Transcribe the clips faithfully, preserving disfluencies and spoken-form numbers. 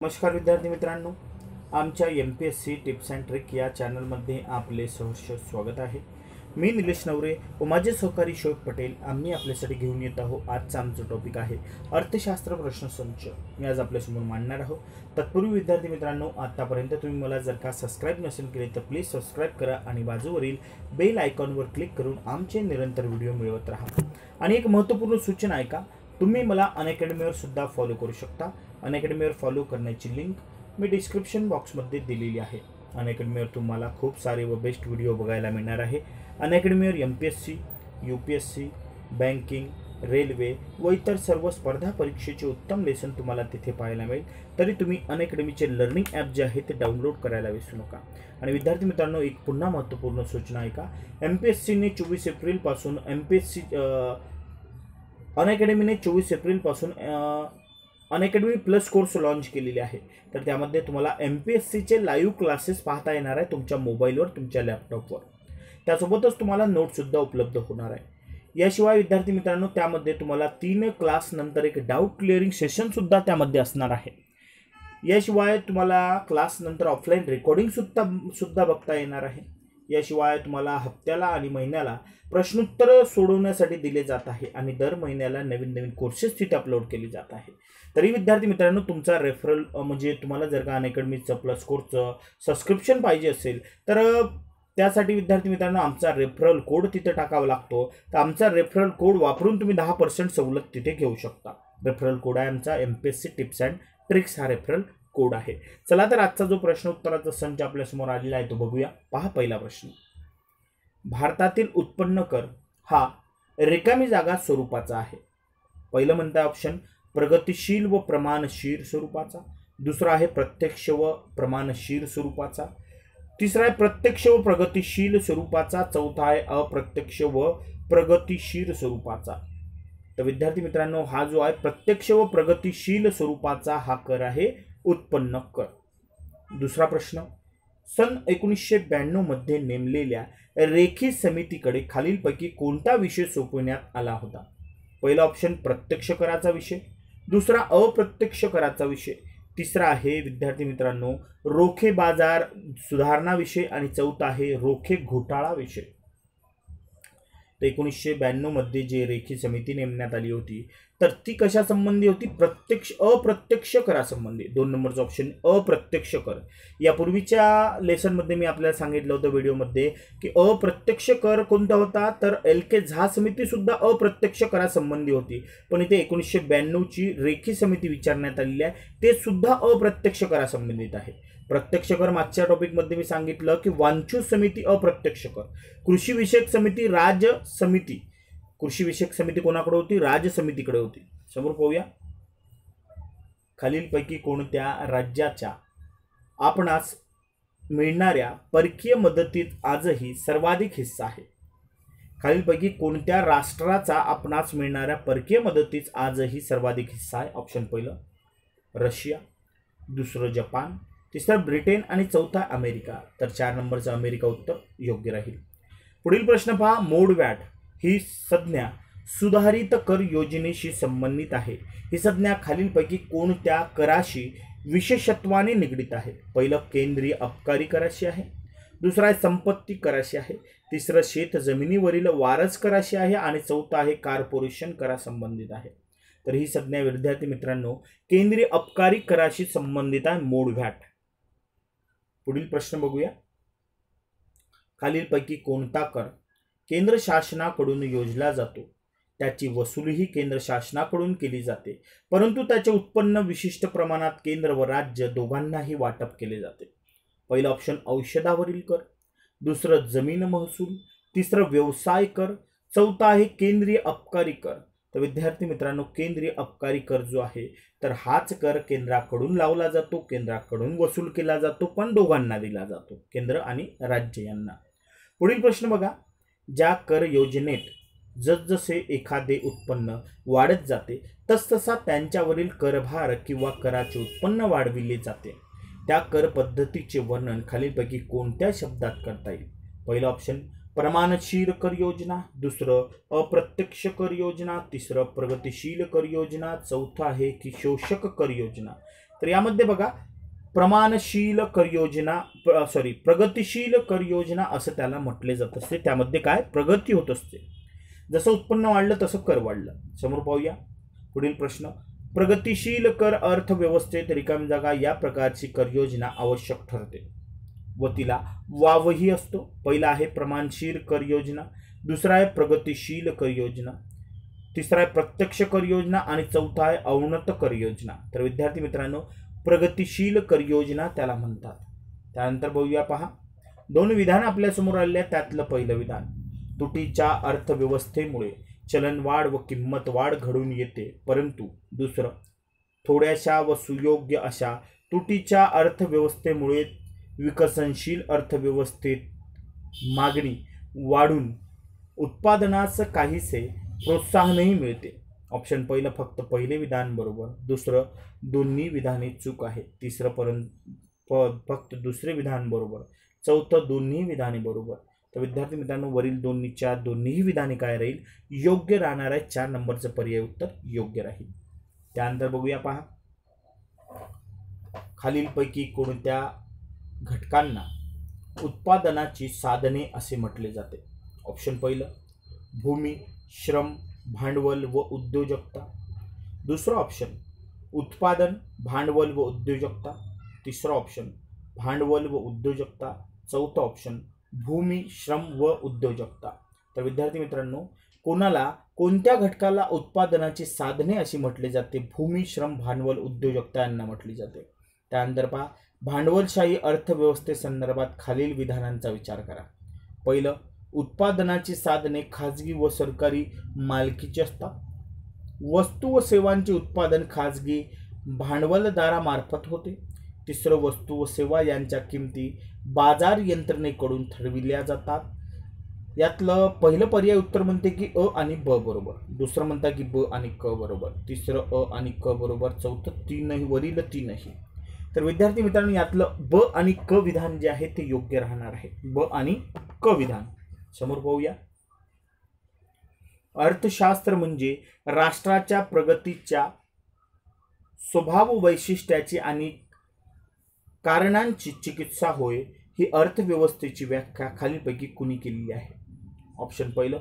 नमस्कार विद्यार्थी मित्रांनो, आमच्या M P S C tips and trick या चॅनलमध्ये आपले सहर्ष स्वागत आहे। मी निलेश नवरे व माझे सहकारी शोक पटेल आम्ही आपल्यासाठी घेऊन येत आहोत। आजचा आमचा टॉपिक आहे अर्थशास्त्र प्रश्नसंच। मी आज आपल्यासमोर मांडणार आहोत। तत्पूर्वी विद्यार्थी मित्रांनो, आतापर्यंत तुम्ही मला जर का सबस्क्राइब नसेल केले तर प्लीज सबस्क्राइब करा आणि बाजूवरील बेल आयकॉनवर क्लिक करून आमचे निरंतर व्हिडिओ मिळवत राहा। आणि एक महत्त्वपूर्ण सूचना आहे का, तुम्ही मला अनअकॅडमीवर सुद्धा फॉलो करू शकता। अनअकॅडमीवर फॉलो करण्याची लिंक मी डिस्क्रिप्शन बॉक्समध्ये दिलेली आहे। अनअकॅडमीवर तुम्हाला खूप सारे व बेस्ट व्हिडिओ बघायला मिळणार आहे। अनअकॅडमीवर M P S C, U P S C, banking, railway व इतर सर्व स्पर्धा परीक्षेचे उत्तम लेसन तुम्हाला तिथे पाहायला मिळेल। तरी तुम्ही अनअकॅडमीचे लर्निंग ॲप जे आहे ते डाउनलोड करायला विसरू नका। आणि विद्यार्थी मित्रांनो, एक पुन्हा महत्त्वपूर्ण सूचना आहे का, एम पी एस सीने चोवीस एप्रिलपासून एम पी एस सी अनअकॅडमीने चोवीस एप्रिलपासून अनअकॅडमी प्लस कोर्स लॉन्च केलेले आहे। तर त्यामध्ये तुम्हाला एम पी एस सीचे लाईव्ह क्लासेस पाहता येणार आहे तुमच्या मोबाईलवर, तुमच्या लॅपटॉपवर। त्यासोबतच तुम्हाला नोटसुद्धा उपलब्ध होणार आहे। याशिवाय विद्यार्थी मित्रांनो, त्यामध्ये तुम्हाला तीन क्लास नंतर एक डाऊट क्लिअरिंग सेशनसुद्धा त्यामध्ये असणार आहे। याशिवाय तुम्हाला क्लास नंतर ऑफलाईन रेकॉर्डिंग सुद्धा सुद्धा बघता येणार आहे। याशिवाय तुम्हाला हप्त्याला आणि महिन्याला प्रश्नोत्तर सोडवण्यासाठी दिले जात आहे आणि दर महिन्याला नवीन नवीन कोर्सेस तिथे अपलोड केले जात आहे। तरी विद्यार्थी मित्रांनो, तुमचा रेफरल म्हणजे तुम्हाला जर का अनअकॅडमीचं प्लस कोर्सचं सबस्क्रिप्शन पाहिजे असेल तर त्यासाठी विद्यार्थी मित्रांनो आमचा रेफरल कोड तिथे टाकावा लागतो। तर आमचा रेफरल कोड वापरून तुम्ही दहा पर्सेंट सवलत तिथे घेऊ शकता। रेफरल कोड आहे आमचा M P S C tips and tricks हा रेफरल कोड आहे। चला तर आजचा जो प्रश्न उत्तराचा संच आपल्यासमोर आलेला आहे तो बघूया। पहा पहिला प्रश्न, भारतातील उत्पन्न कर हा रिकामी जागा स्वरूपाचा आहे। पहिलं म्हणता ऑप्शन प्रगतिशील व प्रमाणशील स्वरूपाचा, दुसरा आहे प्रत्यक्ष व प्रमाणशील स्वरूपाचा, तिसरा आहे प्रत्यक्ष व प्रगतिशील स्वरूपाचा, चौथा आहे अप्रत्यक्ष व प्रगतिशील स्वरूपाचा। तर विद्यार्थी मित्रांनो, हा जो आहे प्रत्यक्ष व प्रगतिशील स्वरूपाचा हा कर आहे उत्पन्न कर। दुसरा प्रश्न, सन एकोणीसशे ब्याण्णव मध्ये नेमलेल्या रेखी समितीकडे खालीलपैकी कोणता विषय सोपवण्यात आला होता? पहिला ऑप्शन प्रत्यक्ष कराचा विषय, दुसरा अप्रत्यक्ष कराचा विषय, तिसरा आहे विद्यार्थी मित्रांनो रोखे बाजार सुधारणा विषय आणि चौथा आहे रोखे घोटाळा विषय। तर एकोणीसशे ब्याण्णव मध्ये जी रेखी समिती नेमण्यात आली होती तर ती कशा संबंधी होती? प्रत्यक्ष अप्रत्यक्ष करासंबंधी। दोन नंबरचा ऑप्शन अप्रत्यक्ष कर। यापूर्वीच्या लेसनमध्ये मी आपल्याला सांगितलं होतं व्हिडिओमध्ये की अप्रत्यक्ष कर कोणता होता, तर एल के झा समिती सुद्धा अप्रत्यक्ष करासंबंधी होती, पण इथे एकोणीसशे ब्याण्णव ची रेखी समिती विचारण्यात आलेली आहे ते सुद्धा अप्रत्यक्ष करासंबंधित आहे। प्रत्यक्ष कर मागच्या टॉपिकमध्ये मी सांगितलं की वांछूत समिती अप्रत्यक्ष कर, कृषी विषयक समिती राज समिती, कृषी विषयक समिती कोणाकडे होती? राज समितीकडे होती। समोर पाहूया, खालीलपैकी कोणत्या राज्याच्या आपणास मिळणाऱ्या परकीय मदतीत आजही सर्वाधिक हिस्सा आहे? खालीलपैकी कोणत्या राष्ट्राचा आपणास मिळणाऱ्या परकीय मदतीत आजही सर्वाधिक हिस्सा आहे? ऑप्शन पहिलं रशिया, दुसरं जपान, तिसरं ब्रिटन आणि चौथा अमेरिका। तर चार नंबरचं अमेरिका उत्तर योग्य राहील। पुढील प्रश्न पहा, मोड वॅट ही संज्ञा सुधारित कर योजनेशी संबंधित आहे। ही संज्ञा खालीलपैकी कोणत्या कराशी विशेषत्वाने निगडित आहे? पहिलं केंद्रीय अबकारी कराशी आहे, दुसरा आहे संपत्ती कराशी आहे, तिसरं शेत जमिनीवरील वारस कराशी आहे आणि चौथा आहे कॉर्पोरेशन करासंबंधित आहे। तर ही संज्ञा विद्यार्थी मित्रांनो केंद्रीय अबकारी कराशी संबंधित आहे, मोड वॅट। पुढील प्रश्न बघूया, खालीलपैकी कोणता कर केंद्र शासनाकडून योजला जातो, त्याची वसुलीही केंद्र शासनाकडून केली जाते, परंतु त्याचे उत्पन्न विशिष्ट प्रमाणात केंद्र व राज्य दोघांनाही वाटप केले जाते? पहिलं ऑप्शन औषधावरील कर, दुसरं जमीन महसूल, तिसरं व्यवसाय कर, चौथा आहे केंद्रीय अबकारी कर। तर विद्यार्थी मित्रांनो, केंद्रीय अबकारी कर जो आहे तर हाच कर केंद्राकडून लावला जातो, केंद्राकडून वसूल केला जातो, पण दोघांना दिला जातो, केंद्र आणि राज्य यांना। पुढील प्रश्न बघा, ज्या कर योजनेत जसजसे एखादे उत्पन्न वाढत जाते तसतसा त्यांच्यावरील करभार किंवा कराचे उत्पन्न वाढविले जाते, त्या कर पद्धतीचे वर्णन खालीलपैकी कोणत्या शब्दात करता येईल? पहिलं ऑप्शन प्रमाणशील कर योजना, दुसरं अप्रत्यक्ष कर योजना, तिसरं प्रगतिशील कर योजना, चौथा आहे की शोषक कर योजना, तर यामध्ये बघा प्रमाणशील कर योजना सॉरी प्रगतिशील कर योजना असं त्याला म्हटले जात असते. त्यामध्ये काय प्रगती होत असते. जसं उत्पन्न वाढलं तसं कर वाढलं. समोर पाहूया पुढील प्रश्न. प्रगतिशील कर अर्थव्यवस्थेत रिकामी जागा या प्रकारची कर योजना आवश्यक ठरते व तिला वावही असतो. पहिला आहे प्रमाणशील कर योजना, दुसरा आहे प्रगतिशील कर योजना, तिसरा आहे प्रत्यक्ष कर योजना आणि चौथा आहे अवनत कर योजना. तर विद्यार्थी मित्रांनो प्रगतिशील कर योजना त्याला म्हणतात. त्यानंतर बघूया पहा दोन विधान आपल्या समोर आलेले आहेत. त्यातलं पहिलं विधान. तुटीच्या अर्थव्यवस्थेमुळे चलनवाढ व किंमत वाढ घडून येते, परंतु दुसरं थोड्याशा व सुयोग्य अशा तुटीच्या अर्थव्यवस्थेमुळे विकसनशील अर्थव्यवस्थेत मागणी वाढून उत्पादनास काहीसे प्रोत्साहनही मिळते. ऑप्शन पहिलं फक्त पहिले विधान बरोबर, दुसरं दोन्ही विधाने चूक आहे, तिसरं परंतु फक्त दुसरे विधान बरोबर, चौथं दोन्ही विधाने बरोबर. तर विद्यार्थी मित्रांनो वरील दोन्हीच्या दोन्ही विधाने काय राहील योग्य राहणार आहे. चार नंबरचं पर्याय उत्तर योग्य राहील. त्यानंतर बघूया पहा खालीलपैकी कोणत्या घटकांना उत्पादनाची साधने असे म्हटले जाते. ऑप्शन पहिलं भूमी, श्रम, भांडवल व उद्योजकता. दुसरं ऑप्शन उत्पादन, भांडवल व उद्योजकता. तिसरं ऑप्शन भांडवल व उद्योजकता. चौथं ऑप्शन भूमी, श्रम व उद्योजकता. तर विद्यार्थी मित्रांनो कोणाला कोणत्या घटकाला उत्पादनाची साधने अशी म्हटले जाते. भूमी, श्रम, भांडवल, उद्योजकता यांना म्हटली जाते. त्यानंतर पहा भांडवलशाही अर्थव्यवस्थेसंदर्भात खालील विधानांचा विचार करा. पहिलं उत्पादनाची साधने खाजगी व सरकारी मालकीची असतात. वस्तू व सेवांचे उत्पादन खाजगी भांडवलदारामार्फत होते. तिसरं वस्तू व सेवा यांच्या किमती बाजार यंत्रणेकडून ठरविल्या जातात. यातलं पहिलं पर्याय उत्तर म्हणते की अ आणि ब बरोबर, दुसरं म्हणता की ब आणि क बरोबर, तिसरं अ आणि क बरोबर, चौथं तीनही वरील तीनही. तर विद्यार्थी मित्रांनो यातलं ब आणि क विधान जे आहे ते योग्य राहणार आहे. ब आणि क विधान समोर पाहूया. अर्थशास्त्र म्हणजे राष्ट्राच्या प्रगतीच्या स्वभाव वैशिष्ट्याची आणि कारणांची चिकित्सा होय. ही अर्थव्यवस्थेची व्याख्या खालीलपैकी कुणी केलेली आहे. ऑप्शन पहिलं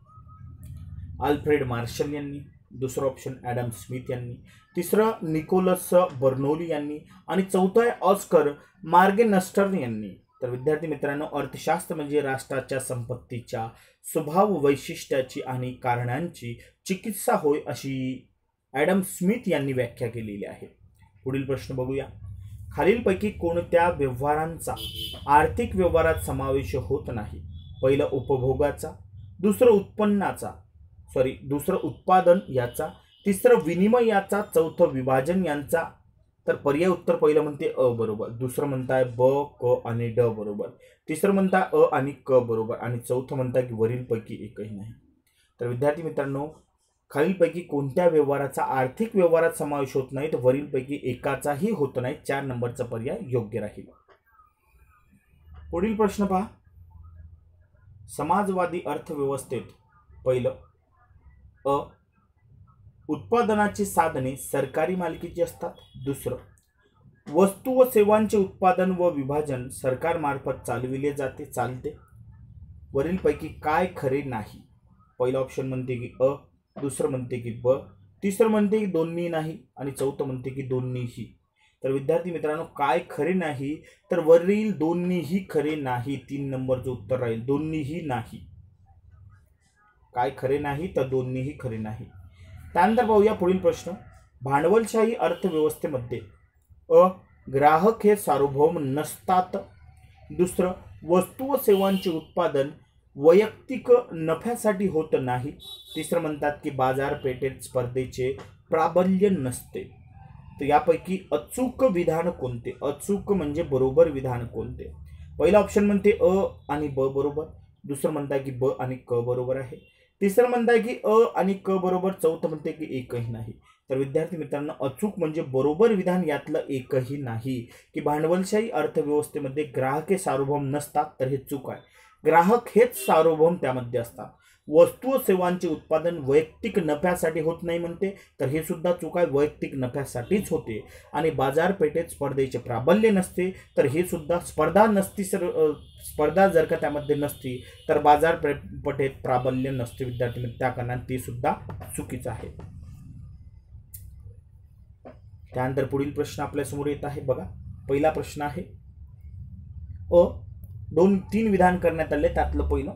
अल्फ्रेड मार्शल यांनी, दुसरं ऑप्शन ॲडम स्मिथ यांनी, तिसरं निकोलस बर्नोली यांनी आणि चौथं आहे ऑस्कर मॉर्गेनस्टर्न यांनी. तर विद्यार्थी मित्रांनो अर्थशास्त्र म्हणजे राष्ट्राच्या संपत्तीच्या स्वभाव वैशिष्ट्याची आणि कारणांची चिकित्सा होय अशी ॲडम स्मिथ यांनी व्याख्या केलेली आहे. पुढील प्रश्न बघूया. खालीलपैकी कोणत्या व्यवहारांचा आर्थिक व्यवहारात समावेश होत नाही. पहिलं उपभोगाचा, दुसरं उत्पन्नाचा सॉरी दुसरं उत्पादन याचा, तिसरं विनिमयाचा, चौथं विभाजन यांचा. तर पर्याय उत्तर पहिलं म्हणते अ बरोबर, दुसरं म्हणताय ब, क आणि ड बरोबर, तिसरं म्हणताय अ आणि क बरोबर आणि चौथं म्हणताय की वरीलपैकी एकही नाही. तर विद्यार्थी मित्रांनो खालीलपैकी कोणत्या व्यवहाराचा आर्थिक व्यवहारात समावेश होत नाही तर वरीलपैकी एकाचाही होत नाही. चार नंबरचा पर्याय योग्य राहील. पुढील प्रश्न पहा. समाजवादी अर्थव्यवस्थेत पहिलं अ उत्पादनाची साधने सरकारी मालकीची असतात. दुसरं वस्तू व सेवांचे उत्पादन व विभाजन सरकारमार्फत चालविले जाते चालते. वरीलपैकी काय खरे नाही. पहिलं ऑप्शन म्हणते की अ, दुसरं म्हणते की ब, तिसरं म्हणते की दोन्ही नाही आणि चौथं म्हणते की दोन्हीही. तर विद्यार्थी मित्रांनो काय खरे नाही तर वरील दोन्हीही खरे नाही. तीन नंबरचं उत्तर राहील दोन्हीही नाही. काय खरे नाही तर दोन्हीही खरे नाही. त्यानंतर पाहूया पुढील प्रश्न. भांडवलशाही अर्थव्यवस्थेमध्ये अ ग्राहक हे सार्वभौम नसतात. दुसरं वस्तू व सेवांचे उत्पादन वैयक्तिक नफ्यासाठी होत नाही. तिसरं म्हणतात की बाजारपेठेत स्पर्धेचे प्राबल्य नसते. तर यापैकी अचूक विधान कोणते. अचूक म्हणजे बरोबर विधान कोणते. पहिला ऑप्शन म्हणते अ आणि ब बरोबर, दुसरं म्हणताय की ब आणि क बरोबर आहे, तिसरं म्हणताय की अ आणि क बरोबर, चौथं म्हणते की एकही नाही. तर विद्यार्थी मित्रांनो अचूक म्हणजे बरोबर विधान यातलं एकही नाही. की भांडवलशाही अर्थव्यवस्थेमध्ये ग्राहक हे सार्वभौम नसतात तर हे चूक आहे. ग्राहक हेच सार्वभौम त्यामध्ये असतात. वस्तू व सेवांचे उत्पादन वैयक्तिक नफ्यासाठी होत नाही म्हणते, तर हे सुद्धा चूक आहे, वैयक्तिक नफ्यासाठीच होते. आणि बाजारपेठेत स्पर्धेचे प्राबल्य नसते, तर हे सुद्धा स्पर्धा नसती सर स्पर्धा जर का त्यामध्ये नसती तर बाजारपेठेत प्राबल्य नसते विद्यार्थी मित्र, त्या कारणाने ते सुद्धा चुकीचं आहे. त्यानंतर पुढील प्रश्न आपल्या समोर येत आहे बघा. पहिला प्रश्न आहे अ दोन तीन विधान करण्यात आले, त्यातलं पहिलं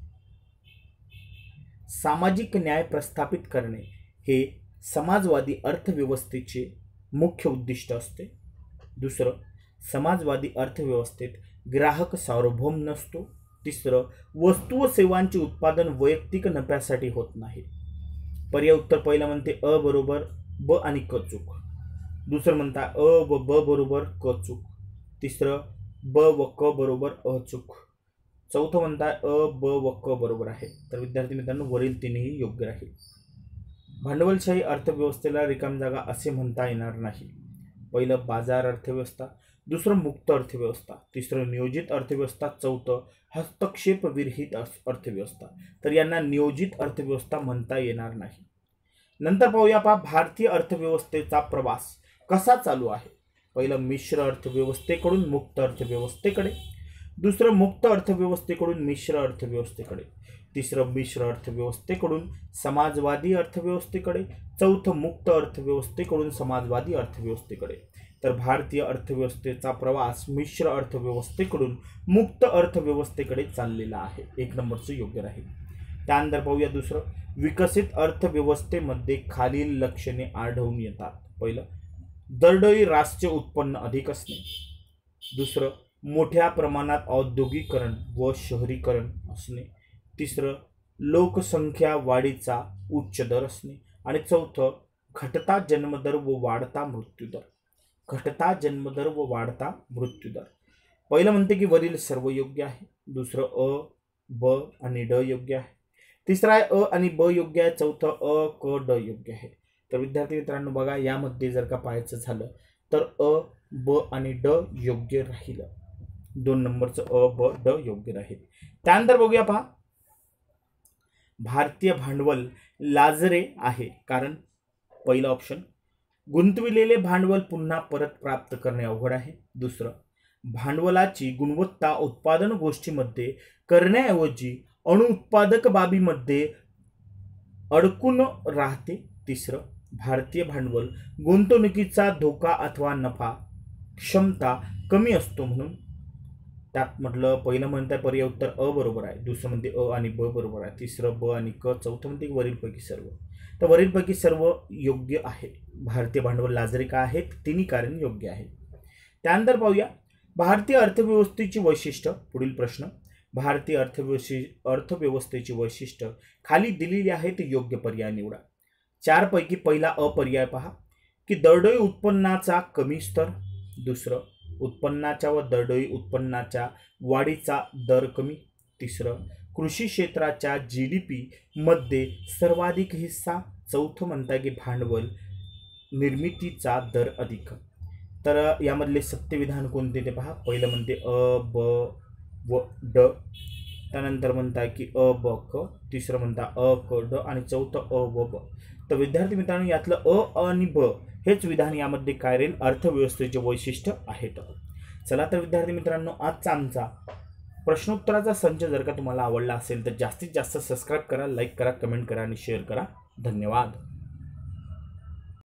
सामाजिक न्याय प्रस्थापित करणे हे समाजवादी अर्थव्यवस्थेचे मुख्य उद्दिष्ट असते. दुसरं, समाजवादी अर्थव्यवस्थेत ग्राहक सार्वभौम नसतो. तिसरं, वस्तू व सेवांचे उत्पादन वैयक्तिक नफ्यासाठी होत नाही. पर्याय उत्तर पहिलं म्हणते अ बरोबर ब आणि क चूक. दुसरं म्हणता अ व ब बरोबर क चूक. तिसरं ब व क बरोबर अ चूक. चौथं म्हणताय अ ब व क बरोबर आहे. तर विद्यार्थी मित्रांनो वरील तीनही योग्य राहील. भांडवलशाही अर्थव्यवस्थेला रिकाम जागा असे म्हणता येणार नाही. पहिलं बाजार अर्थव्यवस्था, दुसरं मुक्त अर्थव्यवस्था, तिसरं नियोजित अर्थव्यवस्था, चौथं हस्तक्षेप विरहित अर्थव्यवस्था. तर यांना नियोजित अर्थव्यवस्था म्हणता येणार नाही. नंतर पाहूया पहा भारतीय अर्थव्यवस्थेचा प्रवास कसा चालू आहे. पहिलं मिश्र अर्थव्यवस्थेकडून मुक्त अर्थव्यवस्थेकडे, दुसरं मुक्त अर्थव्यवस्थेकडून मिश्र अर्थव्यवस्थेकडे, तिसरं मिश्र अर्थव्यवस्थेकडून समाजवादी अर्थव्यवस्थेकडे, चौथं मुक्त अर्थव्यवस्थेकडून समाजवादी अर्थव्यवस्थेकडे. तर भारतीय अर्थव्यवस्थेचा प्रवास मिश्र अर्थव्यवस्थेकडून मुक्त अर्थव्यवस्थेकडे चाललेला आहे. एक नंबरचं योग्य राहील. त्यानंतर पाहूया दुसरं, विकसित अर्थव्यवस्थेमध्ये खालील लक्षणे आढळून येतात. पहिलं, दरडोई राष्ट्रीय उत्पन्न अधिक असणे. दुसरं, मोठ्या प्रमाणात औद्योगिकरण व शहरीकरण असणे. तिसरं, लोकसंख्या वाढीचा उच्च दर असणे. आणि चौथं, घटता जन्मदर व वाढता मृत्यूदर. घटता जन्मदर व वाढता मृत्यूदर. पहिलं म्हणते की वरील सर्व योग्य आहे. दुसरं अ ब आणि ड योग्य आहे. तिसरं आहे अ आणि ब योग्य आहे. चौथं अ क ड योग्य आहे. तर विद्यार्थी मित्रांनो बघा, यामध्ये जर का पाहायचं झालं तर अ ब आणि ड योग्य राहील. दोन नंबरचं अ ब ड योग्य राहील. त्यानंतर बघूया पहा, भारतीय भांडवल लाजरे आहे कारण पहिलं ऑप्शन, गुंतविलेले भांडवल पुन्हा परत प्राप्त करणे अवघड आहे. दुसरं, भांडवलाची गुणवत्ता उत्पादन गोष्टीमध्ये करण्याऐवजी अणुउत्पादक बाबीमध्ये अडकून राहते. तिसरं, भारतीय भांडवल गुंतवणुकीचा धोका अथवा नफा क्षमता कमी असतो म्हणून. त्यात म्हटलं पहिलं म्हणताय पर्याय उत्तर अ बरोबर आहे, दुसरं म्हणते अ आणि ब बरोबर आहे, तिसरं ब आणि क, चौथं म्हणते वरीलपैकी सर्व. तर वरीलपैकी सर्व योग्य आहे. भारतीय भांडवल लाजरे का आहेत, तिन्ही कारण योग्य आहे. त्यानंतर पाहूया भारतीय अर्थव्यवस्थेची वैशिष्ट्य. पुढील प्रश्न, भारतीय अर्थव्यवस्थे अर्थव्यवस्थेची वैशिष्ट्य खाली दिलेली आहेत, योग्य पर्याय निवडा. चार पैकी पहिला अ पर्याय पहा की दरडोई उत्पन्नाचा कमी स्तर. दुसरं, उत्पन्नाच्या व दरडोई उत्पन्नाच्या वाढीचा दर कमी. तिसरं, कृषी क्षेत्राच्या जी डी पी मध्ये सर्वाधिक हिस्सा. चौथं म्हणता की भांडवल निर्मितीचा दर अधिक. तर यामधले सत्य विधान कोणते ते पहा. पहिलं म्हणते अ ब व ड, त्यानंतर म्हणताय की अ ब क, तिसरं म्हणता अ क ड आणि चौथं अ व ब. तर विद्यार्थी मित्रांनो यातलं अ आणि ब हेच विधान यामध्ये काय राहील, अर्थव्यवस्थेचे वैशिष्ट्य आहेत. चला तर विद्यार्थी मित्रांनो, आजचा आमचा प्रश्नोत्तराचा संच जर का तुम्हाला आवडला असेल तर जास्तीत जास्त सबस्क्राईब करा, लाईक करा, कमेंट करा आणि शेअर करा. धन्यवाद.